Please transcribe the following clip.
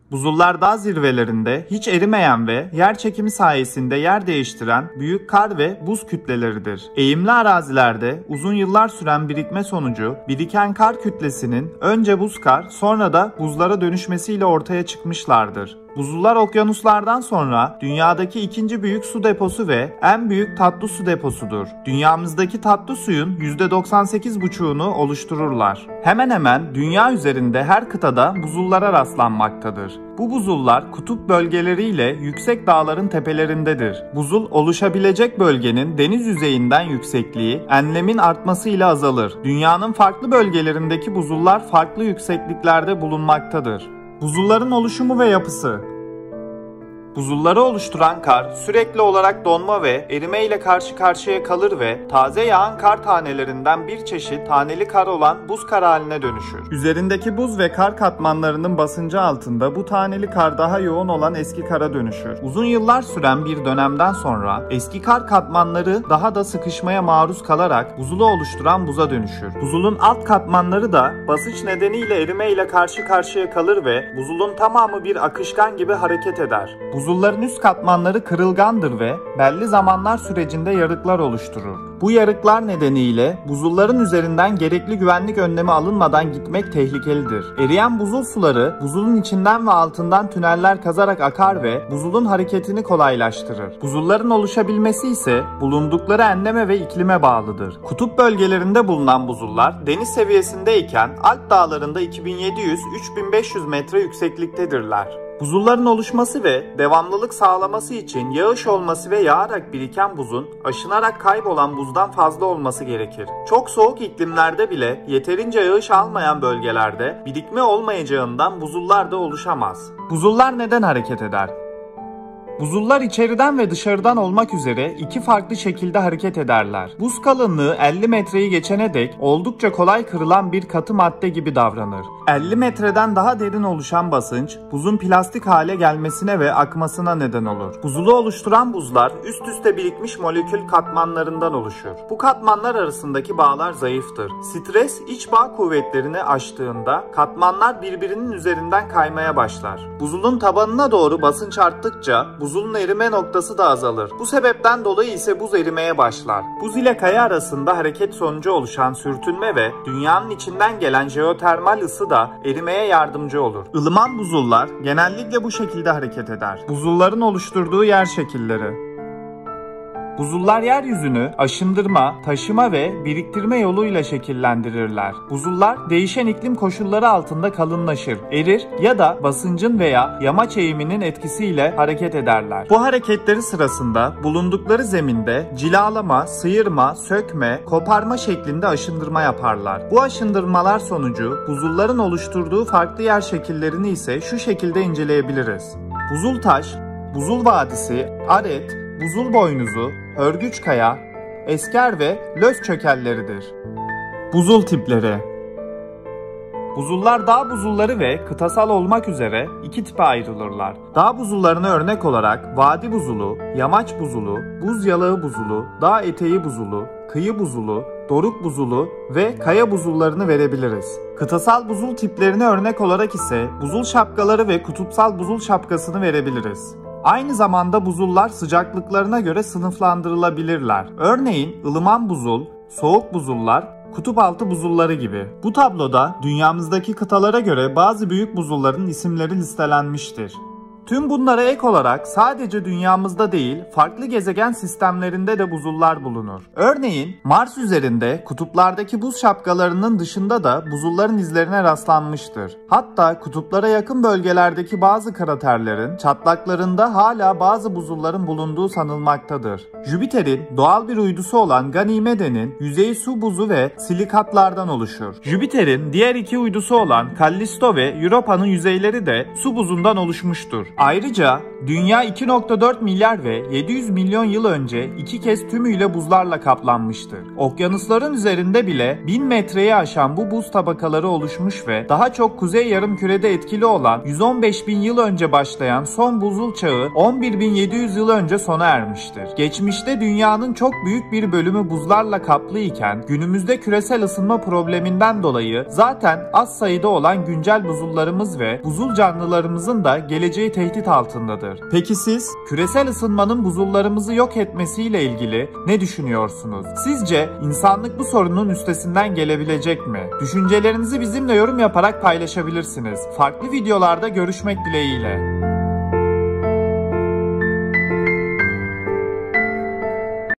Buzullar dağ zirvelerinde hiç erimeyen ve yer çekimi sayesinde yer değiştiren büyük kar ve buz kütleleridir. Eğimli arazilerde uzun yıllar süren birikme sonucu biriken kar kütlesinin önce buz kar sonra da buzlara dönüşmesiyle ortaya çıkmışlardır. Buzullar okyanuslardan sonra dünyadaki ikinci büyük su deposu ve en büyük tatlı su deposudur. Dünyamızdaki tatlı suyun %98,5'unu oluştururlar. Hemen hemen dünya üzerinde her kıtada buzullara rastlanmaktadır. Bu buzullar kutup bölgeleriyle yüksek dağların tepelerindedir. Buzul oluşabilecek bölgenin deniz yüzeyinden yüksekliği enlemin artmasıyla azalır. Dünyanın farklı bölgelerindeki buzullar farklı yüksekliklerde bulunmaktadır. Buzulların oluşumu ve yapısı. Buzulları oluşturan kar sürekli olarak donma ve erime ile karşı karşıya kalır ve taze yağan kar tanelerinden bir çeşit taneli kar olan buz kar haline dönüşür. Üzerindeki buz ve kar katmanlarının basıncı altında bu taneli kar daha yoğun olan eski kara dönüşür. Uzun yıllar süren bir dönemden sonra eski kar katmanları daha da sıkışmaya maruz kalarak buzulu oluşturan buza dönüşür. Buzulun alt katmanları da basınç nedeniyle erime ile karşı karşıya kalır ve buzulun tamamı bir akışkan gibi hareket eder. Buzulların üst katmanları kırılgandır ve belli zamanlar sürecinde yarıklar oluşturur. Bu yarıklar nedeniyle buzulların üzerinden gerekli güvenlik önlemi alınmadan gitmek tehlikelidir. Eriyen buzul suları buzulun içinden ve altından tüneller kazarak akar ve buzulun hareketini kolaylaştırır. Buzulların oluşabilmesi ise bulundukları enleme ve iklime bağlıdır. Kutup bölgelerinde bulunan buzullar deniz seviyesindeyken Alp dağlarında 2700-3500 metre yüksekliktedirler. Buzulların oluşması ve devamlılık sağlaması için yağış olması ve yağarak biriken buzun aşınarak kaybolan buzdan fazla olması gerekir. Çok soğuk iklimlerde bile yeterince yağış almayan bölgelerde birikme olmayacağından buzullar da oluşamaz. Buzullar neden hareket eder? Buzullar içeriden ve dışarıdan olmak üzere iki farklı şekilde hareket ederler. Buz kalınlığı 50 metreyi geçene dek oldukça kolay kırılan bir katı madde gibi davranır. 50 metreden daha derin oluşan basınç, buzun plastik hale gelmesine ve akmasına neden olur. Buzulu oluşturan buzlar üst üste birikmiş molekül katmanlarından oluşur. Bu katmanlar arasındaki bağlar zayıftır. Stres iç bağ kuvvetlerini aştığında katmanlar birbirinin üzerinden kaymaya başlar. Buzulun tabanına doğru basınç arttıkça buzulun erime noktası da azalır. Bu sebepten dolayı ise buz erimeye başlar. Buz ile kaya arasında hareket sonucu oluşan sürtünme ve dünyanın içinden gelen jeotermal ısı da erimeye yardımcı olur. Ilıman buzullar genellikle bu şekilde hareket eder. Buzulların oluşturduğu yer şekilleri. Buzullar yeryüzünü aşındırma, taşıma ve biriktirme yoluyla şekillendirirler. Buzullar değişen iklim koşulları altında kalınlaşır, erir ya da basıncın veya yamaç eğiminin etkisiyle hareket ederler. Bu hareketleri sırasında bulundukları zeminde cilalama, sıyırma, sökme, koparma şeklinde aşındırma yaparlar. Bu aşındırmalar sonucu buzulların oluşturduğu farklı yer şekillerini ise şu şekilde inceleyebiliriz. Buzul taş, buzul vadisi, aret, buzul boynuzu, hörgüç kaya, esker ve löz çökelleridir. Buzul tipleri. Buzullar dağ buzulları ve kıtasal olmak üzere iki tipe ayrılırlar. Dağ buzullarına örnek olarak vadi buzulu, yamaç buzulu, buz yalağı buzulu, dağ eteği buzulu, kıyı buzulu, doruk buzulu ve kaya buzullarını verebiliriz. Kıtasal buzul tiplerine örnek olarak ise buzul şapkaları ve kutupsal buzul şapkasını verebiliriz. Aynı zamanda buzullar sıcaklıklarına göre sınıflandırılabilirler. Örneğin ılıman buzul, soğuk buzullar, kutup altı buzulları gibi. Bu tabloda dünyamızdaki kıtalara göre bazı büyük buzulların isimleri listelenmiştir. Tüm bunlara ek olarak sadece dünyamızda değil, farklı gezegen sistemlerinde de buzullar bulunur. Örneğin Mars üzerinde kutuplardaki buz şapkalarının dışında da buzulların izlerine rastlanmıştır. Hatta kutuplara yakın bölgelerdeki bazı kraterlerin çatlaklarında hala bazı buzulların bulunduğu sanılmaktadır. Jüpiter'in doğal bir uydusu olan Ganimede'nin yüzeyi su buzu ve silikatlardan oluşur. Jüpiter'in diğer iki uydusu olan Kallisto ve Europa'nın yüzeyleri de su buzundan oluşmuştur. Ayrıca dünya 2,4 milyar ve 700 milyon yıl önce 2 kez tümüyle buzlarla kaplanmıştır. Okyanusların üzerinde bile 1000 metreyi aşan bu buz tabakaları oluşmuş ve daha çok kuzey yarımkürede etkili olan 115 bin yıl önce başlayan son buzul çağı 11.700 yıl önce sona ermiştir. Geçmişte dünyanın çok büyük bir bölümü buzlarla kaplı iken günümüzde küresel ısınma probleminden dolayı zaten az sayıda olan güncel buzullarımız ve buzul canlılarımızın da geleceği tehdit altındadır. Peki siz küresel ısınmanın buzullarımızı yok etmesiyle ilgili ne düşünüyorsunuz? Sizce insanlık bu sorunun üstesinden gelebilecek mi? Düşüncelerinizi bizimle yorum yaparak paylaşabilirsiniz. Farklı videolarda görüşmek dileğiyle.